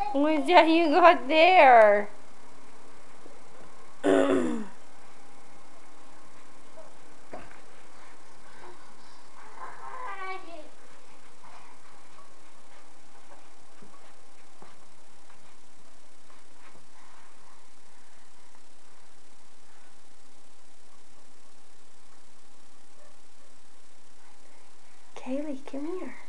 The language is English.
What's that you got there? Kaylee, come here.